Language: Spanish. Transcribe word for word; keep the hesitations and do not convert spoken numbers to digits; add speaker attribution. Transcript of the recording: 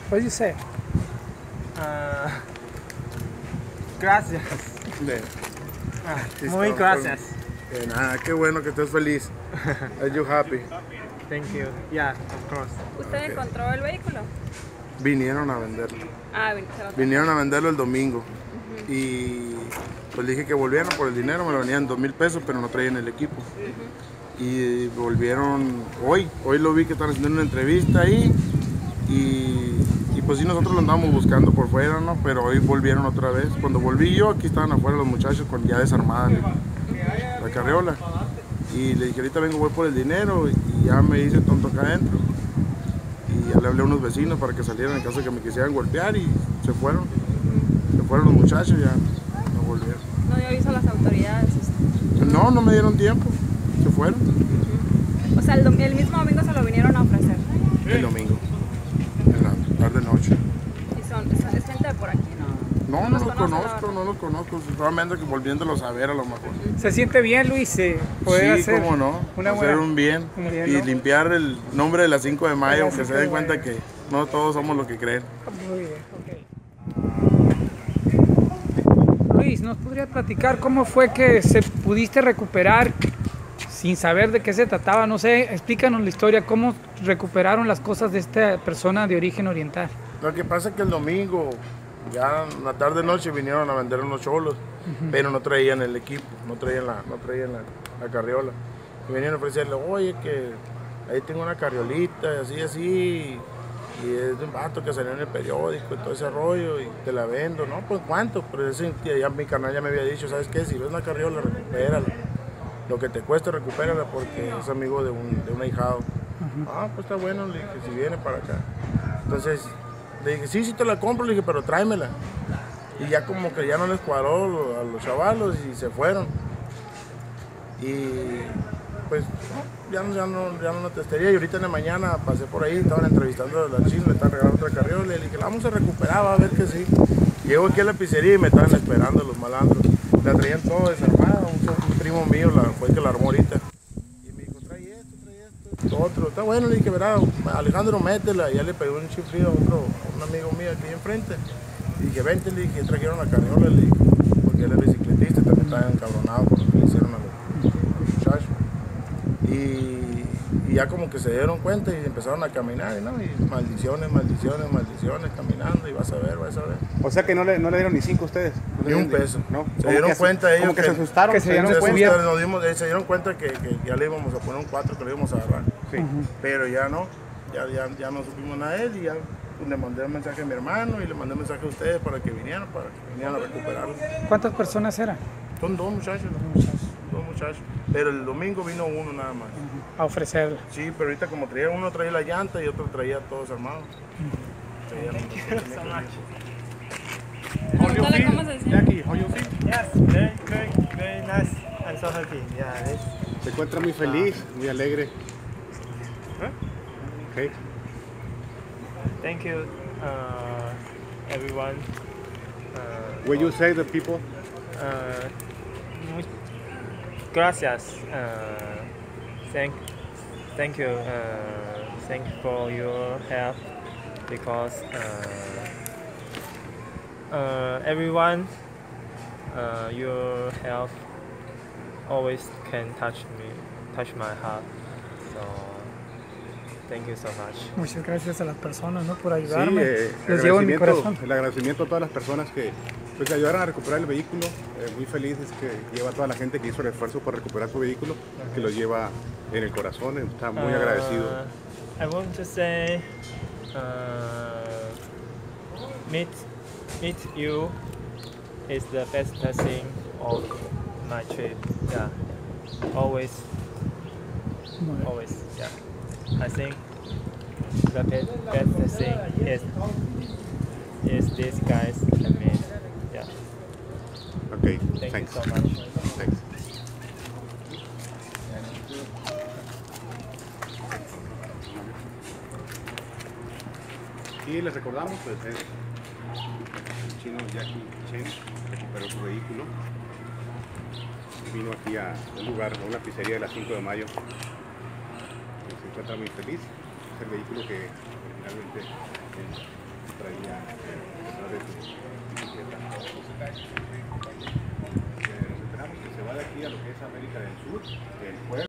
Speaker 1: What do you say?
Speaker 2: Uh, gracias.
Speaker 3: De,
Speaker 2: Ah, muy gracias.
Speaker 3: de nada, qué bueno que estés feliz. Are you happy?
Speaker 2: Thank you. Yeah, of course.
Speaker 4: ¿Usted
Speaker 3: Ok.
Speaker 4: encontró el vehículo?
Speaker 3: Vinieron a venderlo.
Speaker 4: Ah, vin- se lo trajo.
Speaker 3: Vinieron a venderlo el domingo. Y pues dije que volvieron por el dinero, me lo venían dos mil pesos, pero no traían el equipo. Y volvieron hoy. Hoy lo vi que estaban haciendo una entrevista ahí. Y, y pues sí, nosotros lo andábamos buscando por fuera, ¿no? Pero hoy volvieron otra vez. Cuando volví yo, aquí estaban afuera los muchachos con ya desarmada la, la carriola. Y le dije, ahorita vengo, voy por el dinero. Y ya me hice tonto acá adentro. Y ya le hablé a unos vecinos para que salieran en caso de que me quisieran golpear y se fueron. Se fueron los muchachos, ya no volvieron.
Speaker 4: No dio aviso a las autoridades. usted.
Speaker 3: No, no me dieron tiempo. Se fueron
Speaker 4: O sea, el, dom- el mismo domingo se lo vinieron a ofrecer.
Speaker 3: el domingo, en la tarde noche.
Speaker 4: Y son, es, es gente de por aquí, ¿no?
Speaker 3: No, no
Speaker 4: los
Speaker 3: los
Speaker 4: conoce, la
Speaker 3: conozco,
Speaker 4: verdad.
Speaker 3: no los conozco. Solamente que volviéndolos a ver a lo mejor.
Speaker 1: ¿Se siente bien, Luis, eh, poder
Speaker 3: Sí,
Speaker 1: hacer
Speaker 3: cómo no.
Speaker 1: una
Speaker 3: Hacer
Speaker 1: buena...
Speaker 3: un bien.
Speaker 1: un bien,
Speaker 3: Y
Speaker 1: ¿no?
Speaker 3: limpiar el nombre de la cinco de mayo,
Speaker 1: La
Speaker 3: que se
Speaker 1: cinco de
Speaker 3: den cuenta
Speaker 1: mayo.
Speaker 3: que no todos somos lo que creen.
Speaker 1: Muy bien, ok. Luis, ¿nos podrías platicar cómo fue que se pudiste recuperar sin saber de qué se trataba? No sé, explícanos la historia, cómo recuperaron las cosas de esta persona de origen oriental.
Speaker 3: Lo que pasa es que el domingo, ya en la tarde noche vinieron a vender unos cholos, pero no traían el equipo, no traían la, no traían la, la carriola. Y vinieron a ofrecerle, oye, que ahí tengo una carriolita, así, así, y es de un vato que salió en el periódico y todo ese rollo, y te la vendo, ¿no? Pues ¿cuánto? Pero ese, ya mi carnal ya me había dicho, ¿sabes qué? Si ves una carriola, recupérala. Lo que te cueste, recupérala porque es amigo de un, de un ahijado. Ah, pues está bueno, le dije, si viene para acá. Entonces, le dije, sí, sí te la compro, le dije, pero tráemela. Y ya como que ya no les cuadró lo- a los chavalos y se fueron. Y pues no, ya, no, ya, no, ya no la testería. Y ahorita en la mañana pasé por ahí, estaban entrevistando a la china, le estaban regalando otra carriola. Y le dije, la vamos a recuperar, va a ver que sí. Llego aquí a la pizzería y me estaban esperando los malandros. La traían todo desarmada, un, un primo mío la, fue el que la armó ahorita. Y me dijo, trae esto, trae esto, esto otro. Está bueno, le dije, verá, Alejandro, métela. Y ya le pegó un chiflido a otro, a un amigo mío aquí enfrente. Y dije, vente, le dije, trajeron la carriola, le dije, porque él es bicicletista y también estaba encabronado por lo que le hicieron a los, a los muchachos. Y, y ya como que se dieron cuenta y empezaron a caminar, ¿no? Y maldiciones, maldiciones, maldiciones, caminando y vas a ver, vas a ver.
Speaker 5: O sea que no le, no le dieron ni cinco a ustedes. No le
Speaker 3: Ni un
Speaker 5: dieron
Speaker 3: peso.
Speaker 5: ¿no?
Speaker 3: Se
Speaker 5: Como
Speaker 3: dieron
Speaker 5: que
Speaker 3: cuenta ellos
Speaker 5: como que,
Speaker 3: que-
Speaker 5: se asustaron.
Speaker 1: que se dieron
Speaker 3: Se
Speaker 1: cuenta.
Speaker 3: asustaron, nos dimos- se dieron cuenta que, que ya le íbamos a poner un cuatro, que le íbamos a agarrar.
Speaker 5: Sí.
Speaker 3: Pero ya no, ya, ya, ya no supimos nada de él y ya pues, le mandé un mensaje a mi hermano y le mandé un mensaje a ustedes para que vinieran, para que vinieran a recuperarlo.
Speaker 1: ¿Cuántas personas eran?
Speaker 3: Son dos muchachos, dos muchachos. Pero el domingo vino uno nada más.
Speaker 1: A ofrecerla.
Speaker 3: Sí, pero ahorita como traía uno traía la llanta y otro traía todos armados. Traían-
Speaker 4: Pregúntale cómo se siente.
Speaker 5: Jackie, how you feel?
Speaker 2: Yes, very, very, very nice. I'm so happy. Yeah, this.
Speaker 5: Se encuentra muy feliz, muy alegre. Okay.
Speaker 2: Thank you, uh, everyone. Uh,
Speaker 5: Will you say the people?
Speaker 2: uh, mu- gracias. Uh, thank, thank you. Uh, thank you for your help because uh, uh, everyone, uh, your help always can touch me, touch my heart. So thank you so much.
Speaker 1: Muchas gracias a las personas, ¿no? Por
Speaker 5: Sí,
Speaker 1: ayudarme.
Speaker 5: eh, el,
Speaker 1: Les llevo en mi
Speaker 5: agradecimiento,
Speaker 1: corazón.
Speaker 5: el agradecimiento a todas las personas que pues, ayudaron a recuperar el vehículo. Eh, muy feliz es que lleva a toda la gente que hizo el esfuerzo por recuperar su vehículo, que lo lleva en el corazón. Está muy agradecido.
Speaker 2: Uh, I want to say, uh, meet, meet you is the best thing of my trip. Yeah, always,
Speaker 1: Muy bien.
Speaker 2: always. Yeah, I think the best, best thing is is these guys and me. Yeah,
Speaker 5: Ok,
Speaker 2: thank
Speaker 5: thanks.
Speaker 2: you so much.
Speaker 5: Thanks. Y les recordamos, pues es el chino Jackie Chen, que recuperó su vehículo. Vino aquí a un lugar, a una pizzería de la cinco de mayo. Se encuentra muy feliz. Es el vehículo que originalmente él traía eh, detrás de su bicicleta. Eh, nos enteramos que se va de aquí a lo que es América del Sur, el jueves.